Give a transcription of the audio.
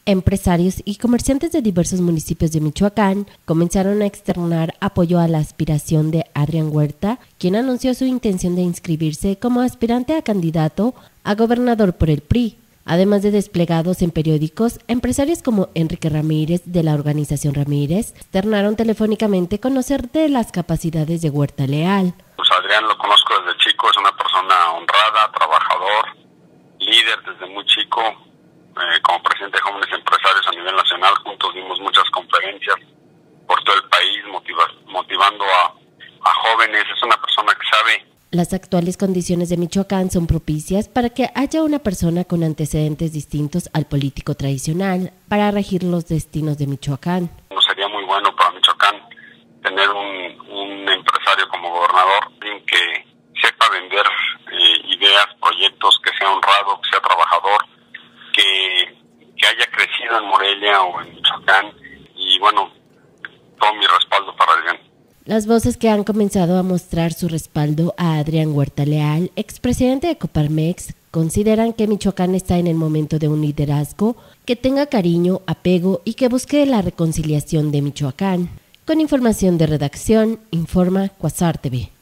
Empresarios y comerciantes de diversos municipios de Michoacán comenzaron a externar apoyo a la aspiración de Adrián Huerta, quien anunció su intención de inscribirse como aspirante a candidato a gobernador por el PRI. Además de desplegados en periódicos, empresarios como Enrique Ramírez de la organización Ramírez externaron telefónicamente conocer de las capacidades de Huerta Leal. Pues Adrián lo conozco desde chico, es una persona honrada, trabajador, líder desde muy chico. Como presidente de Jóvenes Empresarios a nivel nacional, juntos dimos muchas conferencias por todo el país, motivando a jóvenes. Es una persona que sabe. Las actuales condiciones de Michoacán son propicias para que haya una persona con antecedentes distintos al político tradicional para regir los destinos de Michoacán. Sería muy bueno para Michoacán tener un empresario como gobernador, alguien que sepa vender ideas, proyectos, que sea honrado, que sea trabajador, que haya crecido en Morelia o en Michoacán, y bueno, todo mi respaldo para Adrián. Las voces que han comenzado a mostrar su respaldo a Adrián Huerta Leal, expresidente de Coparmex, consideran que Michoacán está en el momento de un liderazgo que tenga cariño, apego y que busque la reconciliación de Michoacán. Con información de redacción, informa Quasar TV.